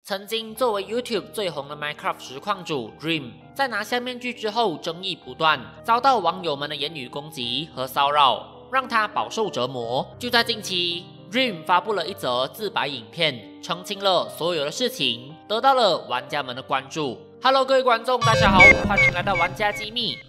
曾经作为 YouTube 最红的 Minecraft 实况主 Dream， 在拿下面具之后，争议不断，遭到网友们的言语攻击和骚扰，让他饱受折磨。就在近期 ，Dream 发布了一则自白影片，澄清了所有的事情，得到了玩家们的关注。Hello， 各位观众，大家好，欢迎来到玩家机密。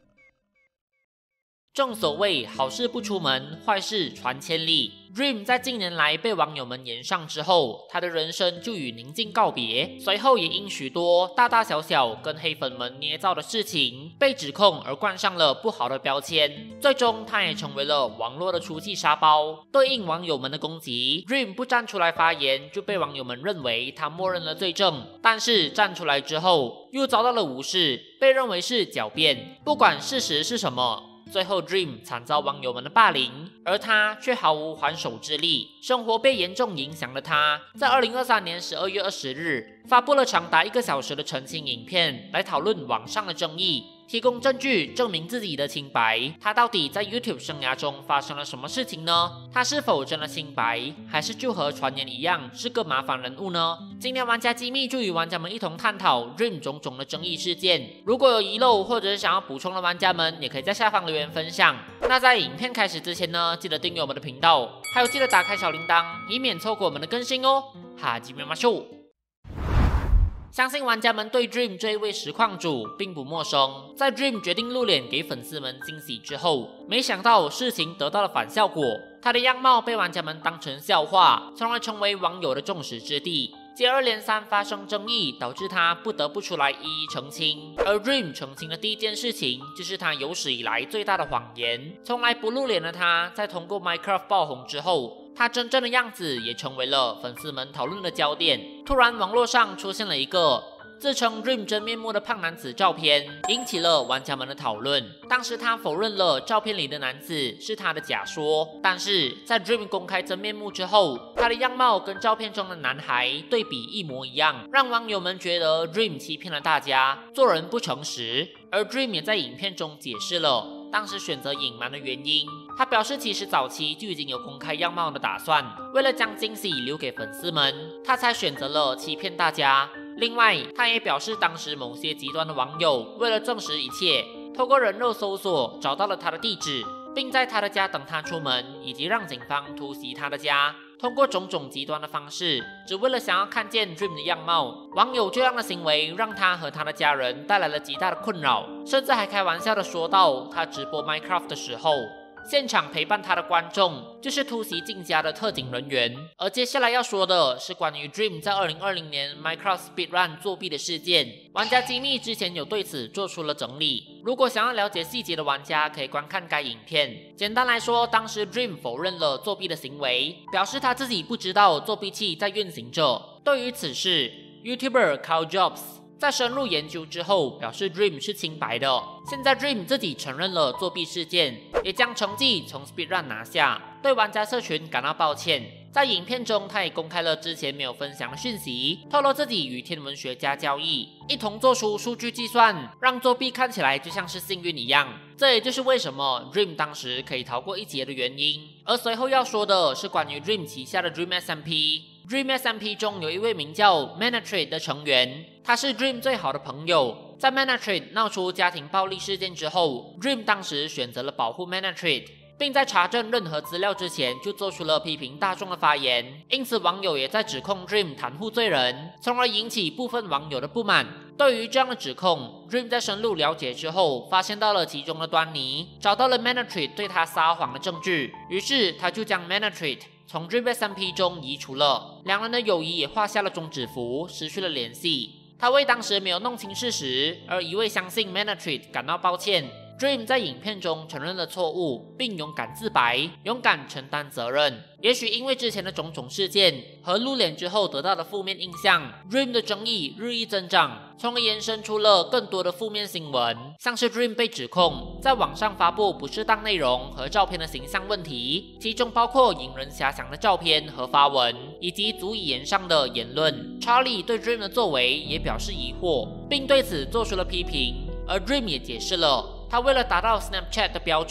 正所谓好事不出门，坏事传千里。Dream 在近年来被网友们炎上之后，他的人生就与宁静告别。随后也因许多大大小小跟黑粉们捏造的事情被指控而冠上了不好的标签，最终他也成为了网络的出气沙包。对应网友们的攻击 ，Dream 不站出来发言，就被网友们认为他默认了罪证，但是站出来之后又遭到了无视，被认为是狡辩。不管事实是什么，最后 Dream 惨遭网友们的霸凌，而他却毫无还手之力，生活被严重影响的他，在2023年12月20日发布了长达1个小时的澄清影片，来讨论网上的争议，提供证据证明自己的清白。他到底在 YouTube 生涯中发生了什么事情呢？他是否真的清白，还是就和传言一样是个麻烦人物呢？今天玩家机密就与玩家们一同探讨 Dream 种种的争议事件。如果有遗漏或者是想要补充的玩家们，也可以在下方留言分享。那在影片开始之前呢，记得订阅我们的频道，还有记得打开小铃铛，以免错过我们的更新哦。哈基米马秀。相信玩家们对 Dream 这一位实况主并不陌生。在 Dream 决定露脸给粉丝们惊喜之后，没想到事情得到了反效果，他的样貌被玩家们当成笑话，从而成为网友的众矢之的。接二连三发生争议，导致他不得不出来一一澄清。而 Dream 澄清的第一件事情，就是他有史以来最大的谎言。从来不露脸的他，在通过 Minecraft 爆红之后，他真正的样子也成为了粉丝们讨论的焦点。突然，网络上出现了一个自称 Dream 真面目的胖男子照片，引起了玩家们的讨论。当时他否认了照片里的男子是他的假说，但是在 Dream 公开真面目之后，他的样貌跟照片中的男孩对比一模一样，让网友们觉得 Dream 欺骗了大家，做人不诚实。而 Dream 也在影片中解释了当时选择隐瞒的原因。他表示其实早期就已经有公开样貌的打算，为了将惊喜留给粉丝们，他才选择了欺骗大家。另外，他也表示当时某些极端的网友为了证实一切，透过人肉搜索找到了他的地址，并在他的家等他出门，以及让警方突袭他的家。通过种种极端的方式，只为了想要看见 Dream 的样貌。网友这样的行为让他和他的家人带来了极大的困扰，甚至还开玩笑的说到，他直播 Minecraft 的时候，现场陪伴他的观众就是突袭进家的特警人员。而接下来要说的是关于 Dream 在2020年 Minecraft Speedrun 作弊的事件。玩家机密之前有对此做出了整理，如果想要了解细节的玩家可以观看该影片。简单来说，当时 Dream 否认了作弊的行为，表示他自己不知道作弊器在运行着。对于此事， YouTuber Carl Jobs在深入研究之后，表示 Dream 是清白的。现在 Dream 自己承认了作弊事件，也将成绩从 Speedrun 拿下，对玩家社群感到抱歉。在影片中，他也公开了之前没有分享的讯息，透露自己与天文学家交易，一同做出数据计算，让作弊看起来就像是幸运一样。这也就是为什么 Dream 当时可以逃过一劫的原因。而随后要说的是关于 Dream 旗下的 Dream SMP。Dream SMP 中有一位名叫 Manatrade 的成员，他是 Dream 最好的朋友。在 Manatrade 闹出家庭暴力事件之后， Dream 当时选择了保护 Manatrade， 并在查证任何资料之前就做出了批评大众的发言。因此网友也在指控 Dream 袒护罪人，从而引起部分网友的不满。对于这样的指控， Dream 在深入了解之后，发现到了其中的端倪，找到了 Manatrade 对他撒谎的证据，于是他就将 Manatrade从 Dream SMP 中移除了，两人的友谊也画下了终止符，失去了联系。他为当时没有弄清事实而一味相信 Manatrade 感到抱歉。Dream 在影片中承认了错误，并勇敢自白，勇敢承担责任。也许因为之前的种种事件和露脸之后得到的负面印象， Dream 的争议日益增长，从而延伸出了更多的负面新闻，像是 Dream 被指控在网上发布不适当内容和照片的形象问题，其中包括引人遐想的照片和发文，以及足以言上的言论。Charlie 对 Dream 的作为也表示疑惑，并对此做出了批评。而 Dream 也解释了，他为了达到 Snapchat 的标准，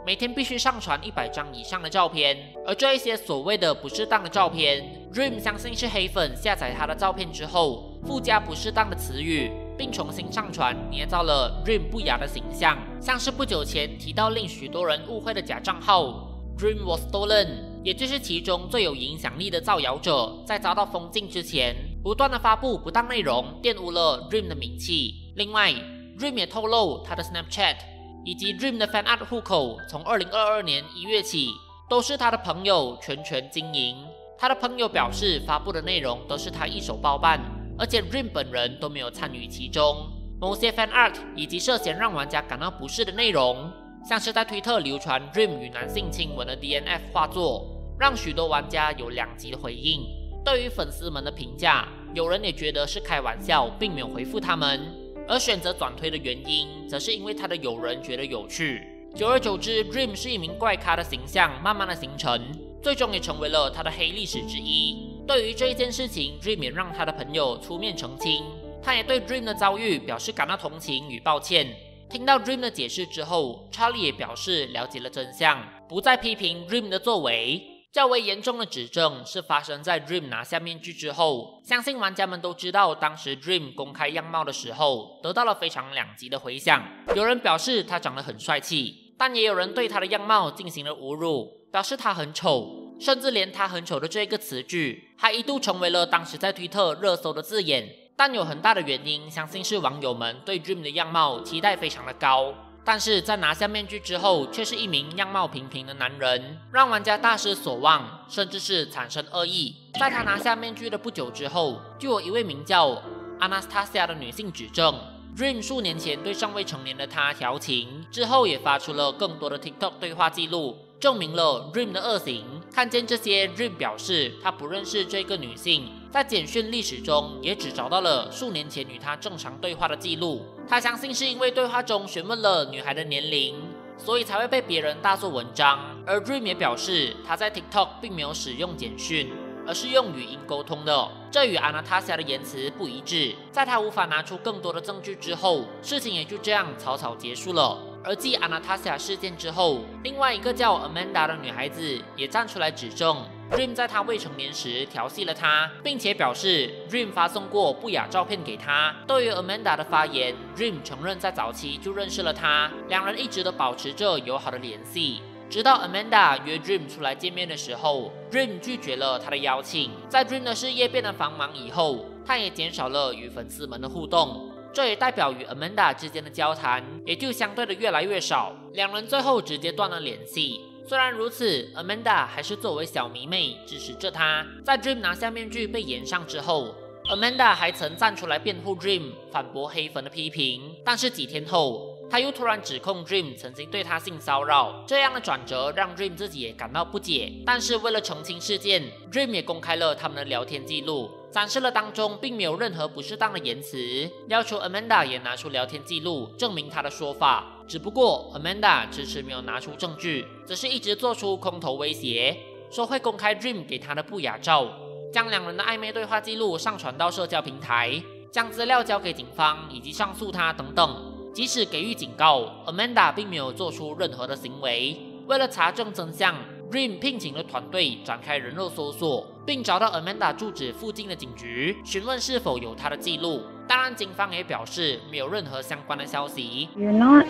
每天必须上传100张以上的照片，而这一些所谓的不适当的照片 ，Dream 相信是黑粉下载他的照片之后，附加不适当的词语，并重新上传，捏造了 Dream 不雅的形象，像是不久前提到令许多人误会的假账号 Dream was stolen， 也就是其中最有影响力的造谣者，在遭到封禁之前，不断的发布不当内容，玷污了 Dream 的名气。另外 ，Dream 也透露他的 Snapchat 以及 Dream 的 Fan Art 户口，从2022年1月起，都是他的朋友全权经营。他的朋友表示，发布的内容都是他一手包办，而且 Dream 本人都没有参与其中。某些 Fan Art 以及涉嫌让玩家感到不适的内容，像是在推特流传 Dream 与男性亲吻的 DNF 画作，让许多玩家有两极的回应。对于粉丝们的评价，有人也觉得是开玩笑，并没有回复他们。而选择转推的原因，则是因为他的友人觉得有趣。久而久之 ，Dream 是一名怪咖的形象慢慢的形成，最终也成为了他的黑历史之一。对于这一件事情 ，Dream 也让他的朋友出面澄清，他也对 Dream 的遭遇表示感到同情与抱歉。听到 Dream 的解释之后 ，Charlie 也表示了解了真相，不再批评 Dream 的作为。较为严重的指证是发生在 Dream 拿下面具之后，相信玩家们都知道，当时 Dream 公开样貌的时候，得到了非常两极的回响。有人表示他长得很帅气，但也有人对他的样貌进行了侮辱，表示他很丑，甚至连他很丑的这个词句，还一度成为了当时在推特热搜的字眼。但有很大的原因，相信是网友们对 Dream 的样貌期待非常的高。但是在拿下面具之后，却是一名样貌平平的男人，让玩家大失所望，甚至是产生恶意。在他拿下面具的不久之后，就有一位名叫 Anastasia 的女性指证 Dream 数年前对尚未成年的他调情，之后也发出了更多的 TikTok 对话记录，证明了 Dream 的恶行。看见这些 Dream 表示他不认识这个女性，在简讯历史中也只找到了数年前与她正常对话的记录。他相信是因为对话中询问了女孩的年龄，所以才会被别人大做文章。而 Dream 也表示他在 TikTok 并没有使用简讯，而是用语音沟通的，这与 Anastasia 的言辞不一致。在他无法拿出更多的证据之后，事情也就这样草草结束了。而继 Anastasia 事件之后，另外一个叫 Amanda 的女孩子也站出来指证 Dream 在她未成年时调戏了她，并且表示 Dream 发送过不雅照片给她。对于 Amanda 的发言， Dream 承认在早期就认识了她，两人一直都保持着友好的联系。直到 Amanda 约 Dream 出来见面的时候， Dream 拒绝了他的邀请。在 Dream 的事业变得繁忙以后，他也减少了与粉丝们的互动，这也代表与 Amanda 之间的交谈也就相对的越来越少，两人最后直接断了联系。虽然如此， Amanda 还是作为小迷妹支持着他。在 Dream 拿下面具被延上之后， Amanda 还曾站出来辩护 Dream， 反驳黑粉的批评。但是几天后，他又突然指控 Dream 曾经对他性骚扰，这样的转折让 Dream 自己也感到不解。但是为了澄清事件， Dream 也公开了他们的聊天记录，展示了当中并没有任何不适当的言辞，要求 Amanda 也拿出聊天记录证明他的说法。只不过 Amanda 迟迟没有拿出证据，只是一直做出空头威胁，说会公开 Dream 给他的不雅照，将两人的暧昧对话记录上传到社交平台，将资料交给警方以及上诉他等等。即使给予警告， Amanda 并没有做出任何的行为。为了查证真相， Dream 聘请了团队展开人肉搜索，并找到 Amanda 住址附近的警局，询问是否有她的记录。当然，警方也表示没有任何相关的消息。 You're not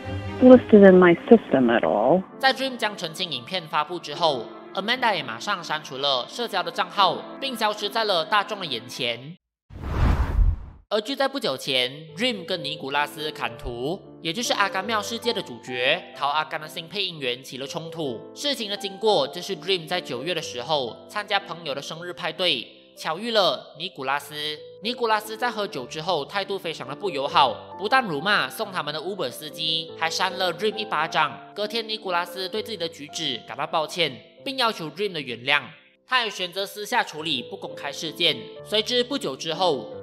listed in my system at all. 在 Dream 将澄清影片发布之后， Amanda 也马上删除了社交的账号，并消失在了大众的眼前。而就在不久前 ，Dream 跟尼古拉斯·坎图，也就是阿甘庙世界的主角陶阿甘的新配音员起了冲突。事情的经过就是 Dream 在9月的时候参加朋友的生日派对，巧遇了尼古拉斯。尼古拉斯在喝酒之后态度非常的不友好，不但辱骂送他们的 Uber 司机，还扇了 Dream 一巴掌。隔天，尼古拉斯对自己的举止感到抱歉，并要求 Dream 的原谅。他也选择私下处理不公开事件。随之不久之后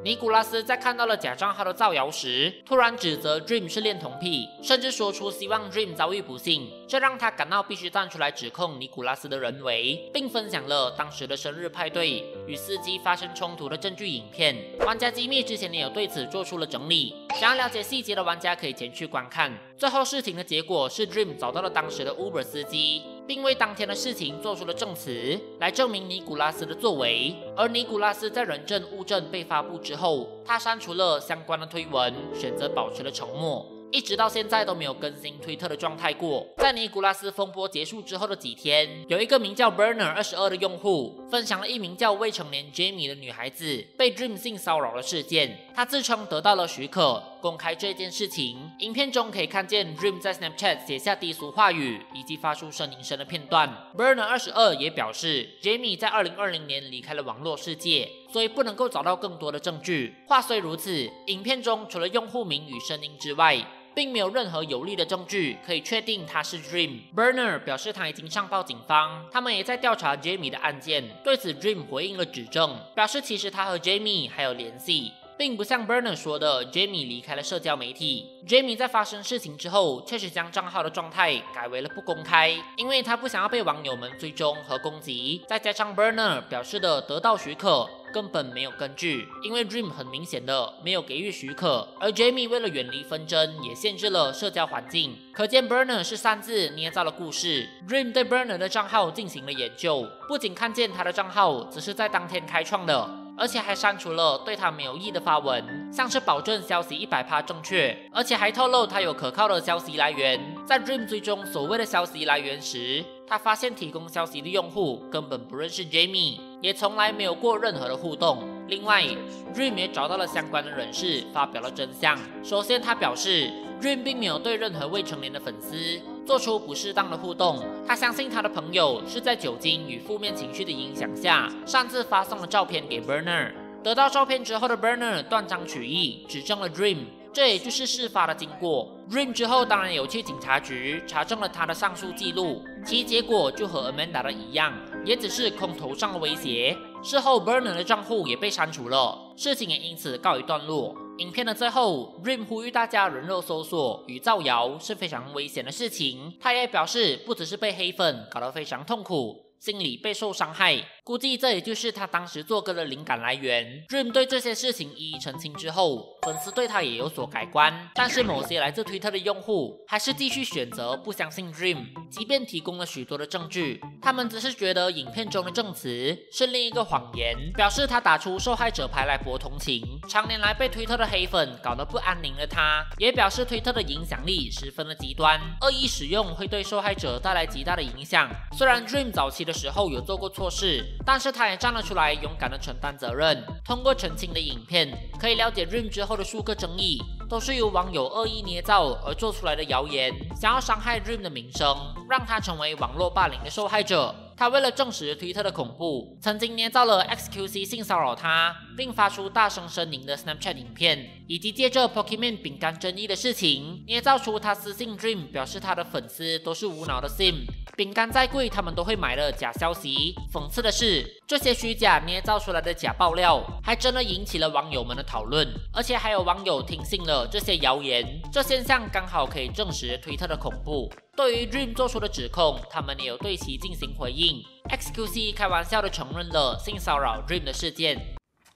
尼古拉斯在看到了假账号的造谣时，突然指责 Dream 是恋童癖，甚至说出希望 Dream 遭遇不幸，这让他感到必须站出来指控尼古拉斯的人为，并分享了当时的生日派对与司机发生冲突的证据影片。玩家机密之前也有对此做出了整理，想要了解细节的玩家可以前去观看。最后事情的结果是 Dream 找到了当时的 Uber 司机，并为当天的事情做出了证词，来证明尼古拉斯的作为。而尼古拉斯在人证物证被发布之后，他删除了相关的推文，选择保持了沉默。一直到现在都没有更新推特的状态过。在尼古拉斯风波结束之后的几天，有一个名叫 Burner22 的用户分享了一名叫未成年 Jamie 的女孩子被 Dream 性骚扰的事件。他自称得到了许可，公开这件事情。影片中可以看见 Dream 在 Snapchat 写下低俗话语以及发出呻吟声的片段。Burner22 也表示 ，Jamie 在2020年离开了网络世界，所以不能够找到更多的证据。话虽如此，影片中除了用户名与声音之外，并没有任何有力的证据可以确定他是 Dream。Burner 表示他已经上报警方，他们也在调查 Jamie 的案件。对此 Dream 回应了指证，表示其实他和 Jamie 还有联系，并不像 Burner 说的 Jamie 离开了社交媒体。Jamie 在发生事情之后，确实将账号的状态改为了不公开，因为他不想要被网友们追踪和攻击。再加上 Burner 表示的得到许可根本没有根据，因为 Dream 很明显的没有给予许可，而 Jamie 为了远离纷争，也限制了社交环境。可见 Burner 是擅自捏造了故事。Dream 对 Burner 的账号进行了研究，不仅看见他的账号只是在当天开创的，而且还删除了对他没有益的发文，像是保证消息100%正确，而且还透露他有可靠的消息来源。在 Dream 追踪所谓的消息来源时，他发现提供消息的用户根本不认识 Jamie， 也从来没有过任何的互动。另外 Dream 也找到了相关的人士，发表了真相。首先他表示 Dream 并没有对任何未成年的粉丝做出不适当的互动，他相信他的朋友是在酒精与负面情绪的影响下擅自发送了照片给 Burner。 得到照片之后的 Burner 断章取义，指证了 Dream， 这也就是事发的经过。 Dream 之后当然有去警察局查证了他的上述记录，其结果就和 Amanda 的一样，也只是空头上的威胁。事后 Burner 的账户也被删除了，事情也因此告一段落。影片的最后 Dream 呼吁大家人肉搜索与造谣是非常危险的事情。他也表示不只是被黑粉搞得非常痛苦，心理备受伤害，估计这也就是他当时做歌的灵感来源。 Dream 对这些事情一一澄清之后，粉丝对他也有所改观，但是某些来自推特的用户还是继续选择不相信 Dream， 即便提供了许多的证据，他们只是觉得影片中的证词是另一个谎言，表示他打出受害者牌来博同情。常年来被推特的黑粉搞得不安宁的他，也表示推特的影响力十分的极端，恶意使用会对受害者带来极大的影响。虽然 Dream 早期的时候有做过错事，但是他也站了出来，勇敢的承担责任。通过澄清的影片，可以了解 Dream 之后的数个争议都是由网友恶意捏造而做出来的谣言，想要伤害 Dream 的名声，让他成为网络霸凌的受害者。他为了证实推特的恐怖，曾经捏造了 XQC 性骚扰他，并发出大声呻吟的 Snapchat 影片，以及借着 Pokemon 饼干争议的事情，捏造出他私信 Dream 表示他的粉丝都是无脑的 Sim， 饼干再贵他们都会买的假消息。讽刺的是，这些虚假捏造出来的假爆料，还真的引起了网友们的讨论，而且还有网友听信了这些谣言。这现象刚好可以证实推特的恐怖。对于 Dream 做出的指控，他们也有对其进行回应。XQC 开玩笑的承认了性骚扰 Dream 的事件。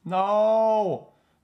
No，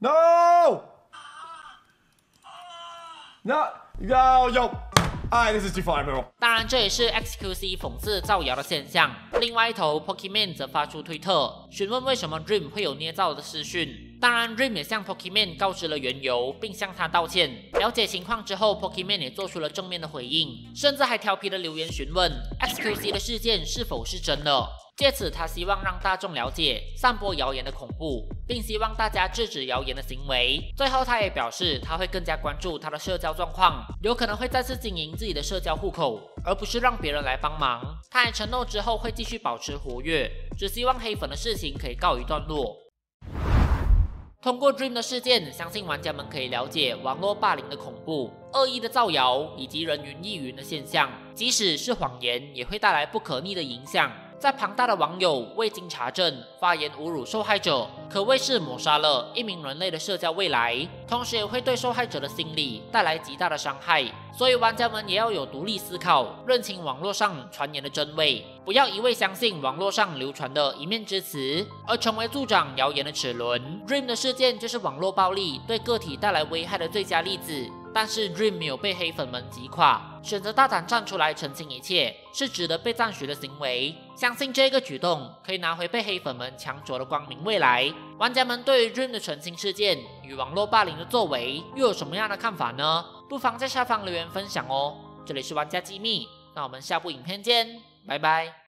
有。This is too far, bro. 当然，这也是 XQC 讽刺造谣的现象。另外一头 Pokemon 则发出推特，询问为什么 Dream 会有捏造的私讯。当然 Dream 也向 Pokemon 告知了缘由，并向他道歉。了解情况之后 ，Pokemon 也做出了正面的回应，甚至还调皮的留言询问 XQC 的事件是否是真的。借此，他希望让大众了解散播谣言的恐怖，并希望大家制止谣言的行为。最后，他也表示他会更加关注他的社交状况，有可能会再次经营自己的社交户口，而不是让别人来帮忙。他也承诺之后会继续保持活跃，只希望黑粉的事情可以告一段落。通过 Dream 的事件，相信玩家们可以了解网络霸凌的恐怖、恶意的造谣以及人云亦云的现象。即使是谎言，也会带来不可逆的影响。 在庞大的网友未经查证发言侮辱受害者，可谓是抹杀了一名人类的社交未来，同时也会对受害者的心理带来极大的伤害。所以玩家们也要有独立思考，认清网络上传言的真伪，不要一味相信网络上流传的一面之词，而成为助长谣言的齿轮。Dream 的事件就是网络暴力对个体带来危害的最佳例子，但是 Dream 没有被黑粉们击垮，选择大胆站出来澄清一切，是值得被赞许的行为。相信这个举动可以拿回被黑粉们抢走的光明未来。玩家们对于 Dream 的澄清事件与网络霸凌的作为又有什么样的看法呢？不妨在下方留言分享哦。这里是玩家机密，那我们下部影片见，拜拜。